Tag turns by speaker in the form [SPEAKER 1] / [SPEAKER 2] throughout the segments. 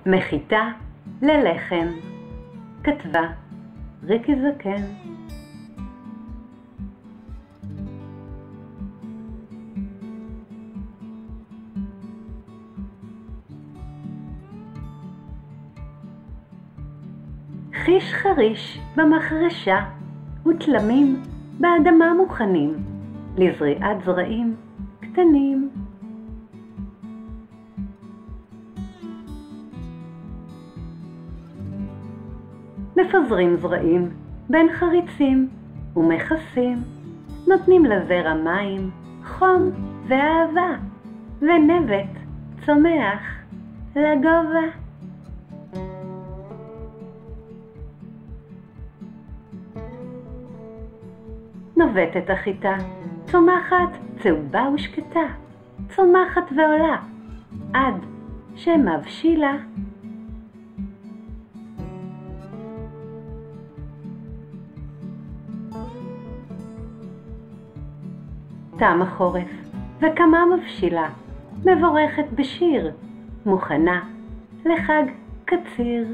[SPEAKER 1] מחיטה ללחם. כתבה ריקי זקן. חיש חריש במחרשה ותלמים באדמה מוכנים לזריעת זרעים קטנים. מפזרים זרעים בין חריצים ומכסים, נותנים לזרע מים, חום ואהבה, ונבט צומח לגובה. נובטת החיטה, צומחת צהובה ושקטה, צומחת ועולה, עד שמבשילה. תם החורף וקמה מבשילה, מבורכת בשיר, מוכנה לחג קציר.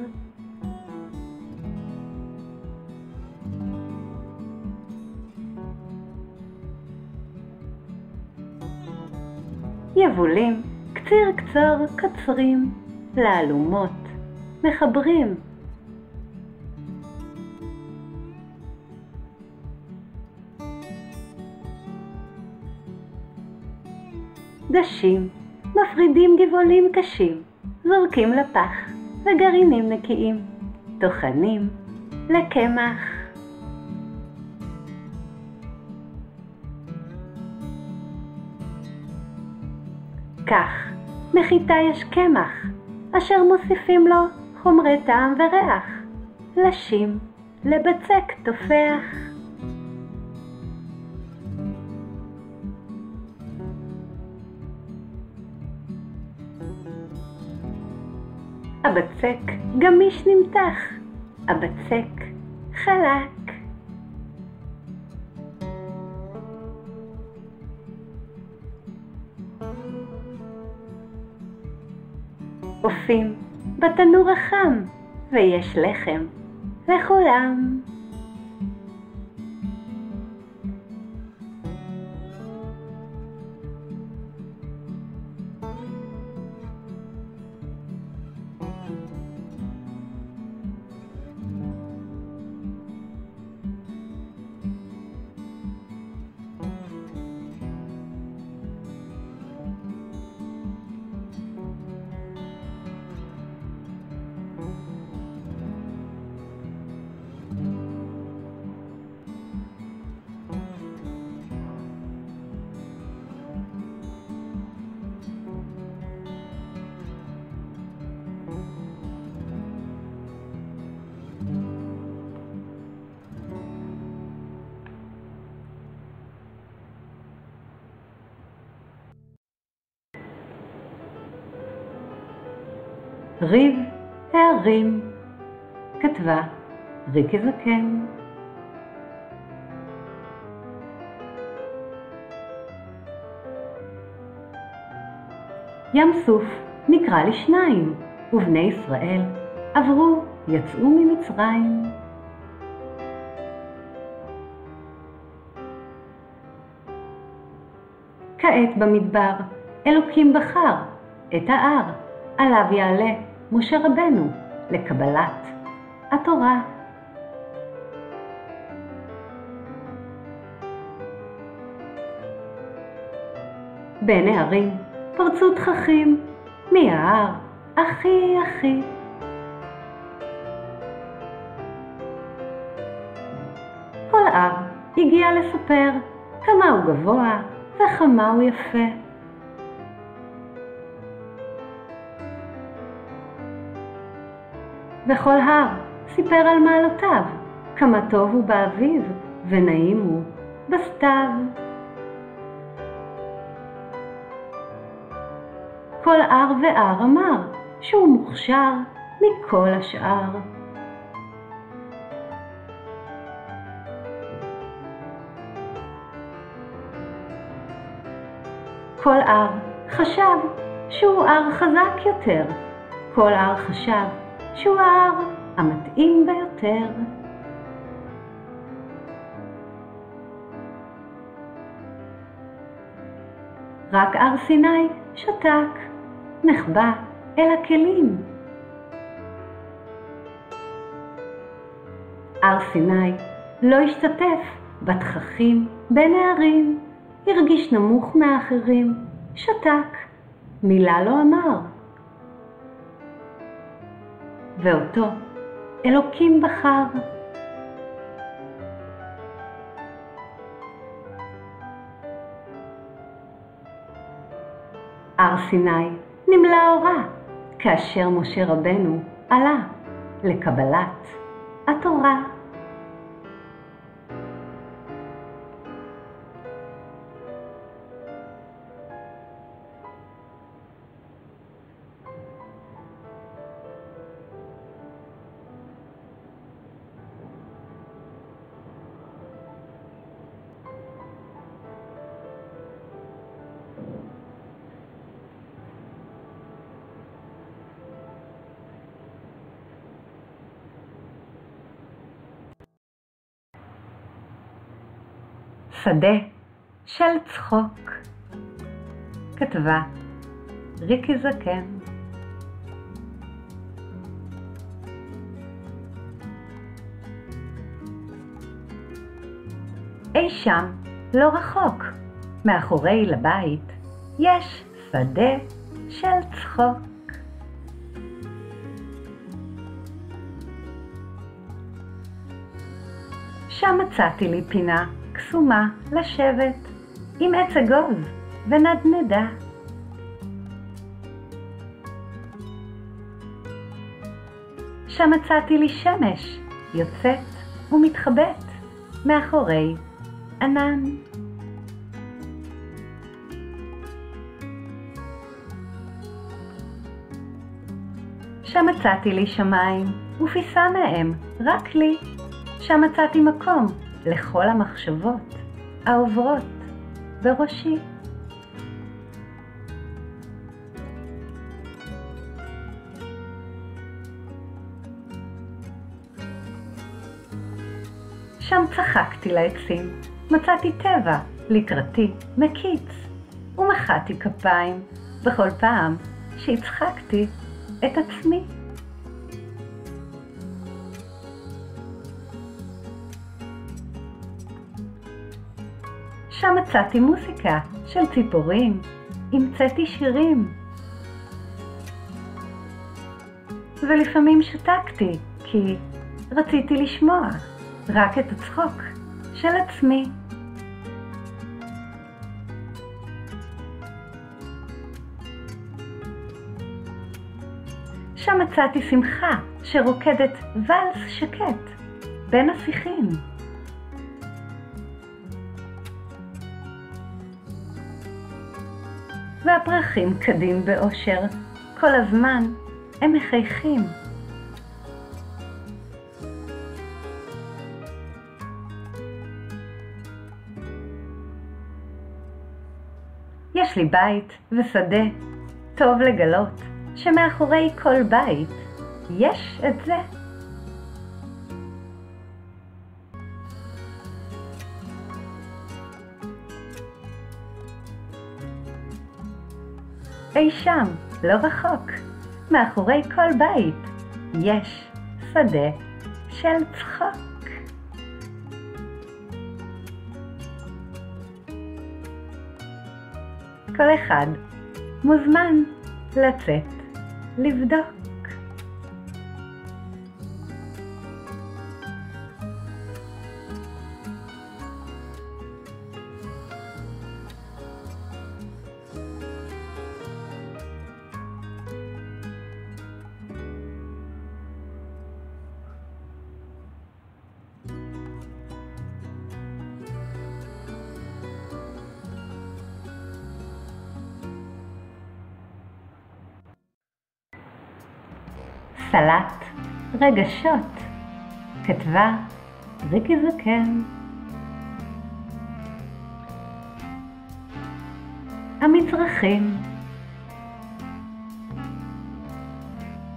[SPEAKER 1] יבולים קציר קצור קצרים, לאלומות מחברים. דשים מפרידים גבעולים קשים, זורקים לפח וגרעינים נקיים, טוחנים לקמח. כך מחיטה יש קמח, אשר מוסיפים לו חומרי טעם וריח, לשים לבצק תופח. הבצק גמיש נמתח, הבצק חלק. עופים בתנור החם, ויש לחם לכולם. ריב הערים. כתבה ריקי זקן. ים סוף נקרא לשניים, ובני ישראל עברו, יצאו ממצרים. כעת במדבר אלוקים בחר את ההר, עליו יעלה משה רבנו לקבלת התורה. בין הערים פרצו תככים, מההר אחי אחי. כל הר הגיע לספר כמה הוא גבוה וכמה הוא יפה. וכל הר סיפר על מעלותיו, כמה טוב הוא באביב ונעים הוא בסתיו. כל הר והר אמר שהוא מוכשר מכל השאר. כל הר חשב שהוא הר חזק יותר, כל הר חשב שהוא ההר המתאים ביותר. רק הר סיני שתק, נחבא אל הכלים. הר סיני לא השתתף בתככים בין הערים, הרגיש נמוך מהאחרים, שתק, מילה לא אמר. ואותו אלוקים בחר. הר סיני נמלא אורה, כאשר משה רבנו עלה לקבלת התורה. שדה של צחוק, כתבה ריקי זקן. אי שם, לא רחוק, מאחורי לבית, יש שדה של צחוק. שם מצאתי לי פינה קסומה לשבת, עם עץ אגוז ונדנדה. שם מצאתי לי שמש יוצאת ומתחבאת מאחורי ענן. שם מצאתי לי שמיים ופיסה מהם רק לי. שם מצאתי מקום לכל המחשבות העוברות בראשי. שם צחקתי לעצים, מצאתי טבע לקראתי מקיץ, ומחאתי כפיים בכל פעם שהצחקתי את עצמי. שם מצאתי מוסיקה של ציפורים, המצאתי שירים. ולפעמים שתקתי, כי רציתי לשמוע רק את הצחוק של עצמי. שם מצאתי שמחה שרוקדת ולס שקט בין השיחים. והפרחים קדים באושר, כל הזמן הם מחייכים. יש לי בית ושדה, טוב לגלות שמאחורי כל בית יש את זה. אי שם, לא רחוק, מאחורי כל בית יש שדה של צחוק. כל אחד מוזמן לצאת לבדוק. סלט רגשות, כתבה ריקי זקן. המצרכים.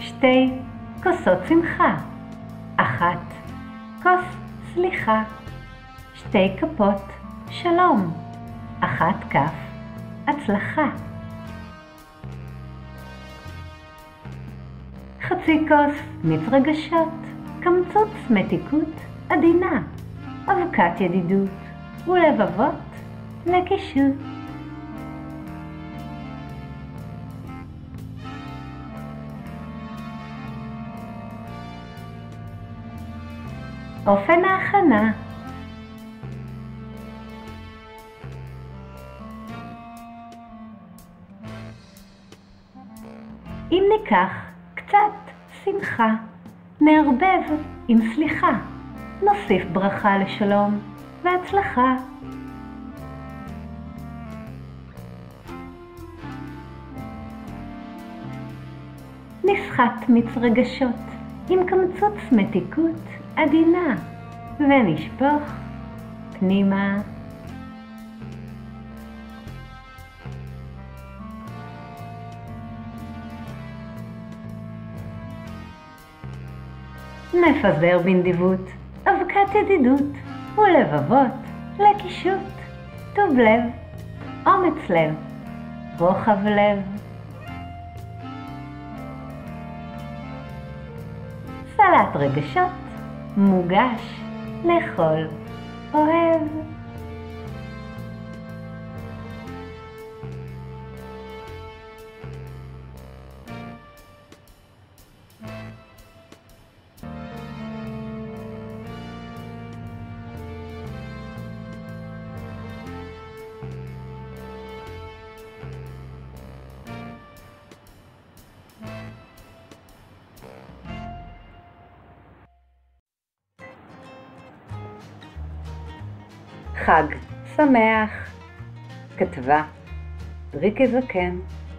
[SPEAKER 1] 2 כוסות שמחה, 1 כוס סליחה, 2 כפות שלום, 1 כף הצלחה. חצי כוס מיץ רגשות, קמצוץ מתיקות עדינה, אבקת ידידות ולבבות לקישוט. אופן ההכנה: אם ניקח קצת שמחה, נערבב עם סליחה, נוסיף ברכה לשלום והצלחה. נסחט מיץ רגשות עם קמצוץ מתיקות עדינה ונשפוך פנימה. נפזר בנדיבות אבקת ידידות ולבבות לקישוט. טוב לב, אומץ לב, רוחב לב. סלט רגשות מוגש לכל אוהב. חג שמח. כתבה ריקי זקן.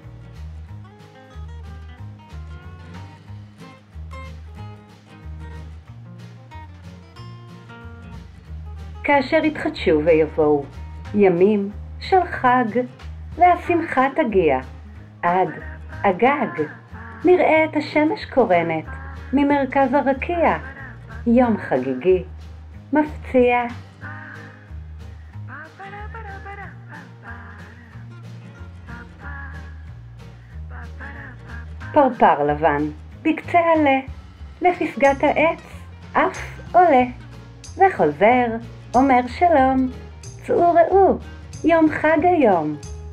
[SPEAKER 1] כאשר יתחדשו ויבואו ימים של חג והשמחה תגיע עד הגג, נראה את השמש קורנת ממרכז הרקיע. יום חגיגי מפציע. פרפר לבן בקצה עלה, לפסגת העץ אף עולה, וחוזר אומר שלום, צאו ראו יום חג היום.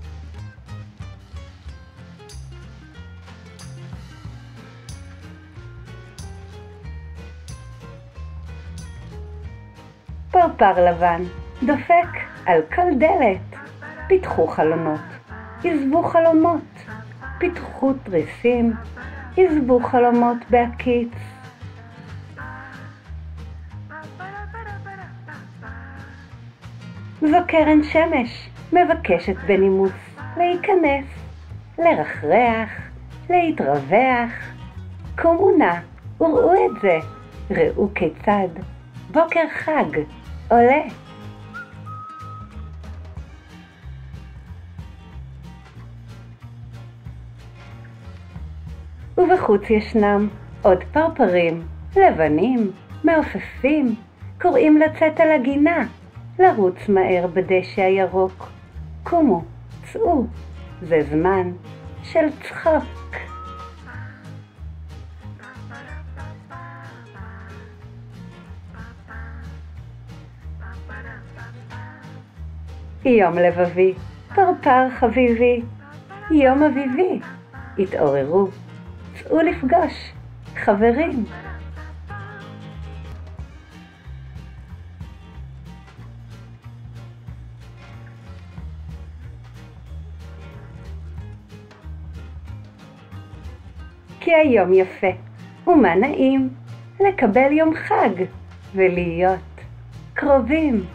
[SPEAKER 1] פרפר לבן דופק על כל דלת, פיתחו חלומות, עזבו חלומות, פיתחו תריסים, עזבו חלומות בהקיץ. זו קרן שמש מבקשת בנימוס להיכנס, לרחרח, להתרווח. קומו נא וראו את זה, ראו כיצד בוקר חג עולה. ובחוץ ישנם עוד פרפרים לבנים, מעופפים, קוראים לצאת על הגינה, לרוץ מהר בדשא הירוק. קומו, צאו, זה זמן של צחוק. יום לבבי, פרפר חביבי, יום אביבי, התעוררו, צאו לפגוש חברים. כי היום יפה, ומה נעים לקבל יום חג ולהיות קרובים.